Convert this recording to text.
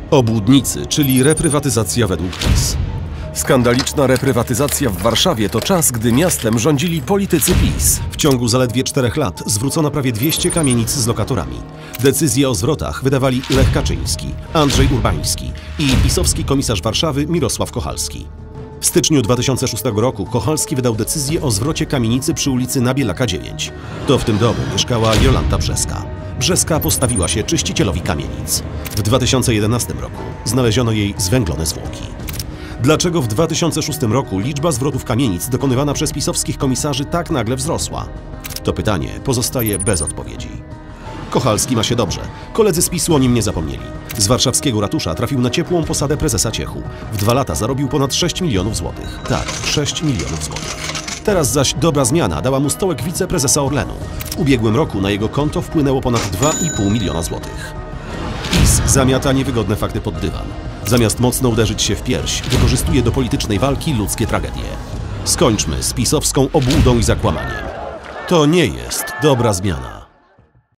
Obłudnicy, czyli reprywatyzacja według PiS. Skandaliczna reprywatyzacja w Warszawie to czas, gdy miastem rządzili politycy PiS. W ciągu zaledwie 4 lat zwrócono prawie 200 kamienic z lokatorami. Decyzje o zwrotach wydawali Lech Kaczyński, Andrzej Urbański i pisowski komisarz Warszawy Mirosław Kochalski. W styczniu 2006 roku Kochalski wydał decyzję o zwrocie kamienicy przy ulicy Nabielaka 9. To w tym domu mieszkała Jolanta Brzeska. Brzeska postawiła się czyścicielowi kamienic. W 2011 roku znaleziono jej zwęglone zwłoki. Dlaczego w 2006 roku liczba zwrotów kamienic dokonywana przez pisowskich komisarzy tak nagle wzrosła? To pytanie pozostaje bez odpowiedzi. Kochalski ma się dobrze. Koledzy z PiS-u o nim nie zapomnieli. Z warszawskiego ratusza trafił na ciepłą posadę prezesa Ciechu. W 2 lata zarobił ponad 6 milionów złotych. Tak, 6 milionów złotych. Teraz zaś dobra zmiana dała mu stołek wiceprezesa Orlenu. W ubiegłym roku na jego konto wpłynęło ponad 2,5 miliona złotych. PiS zamiata niewygodne fakty pod dywan. Zamiast mocno uderzyć się w pierś, wykorzystuje do politycznej walki ludzkie tragedie. Skończmy z pisowską obłudą i zakłamaniem. To nie jest dobra zmiana.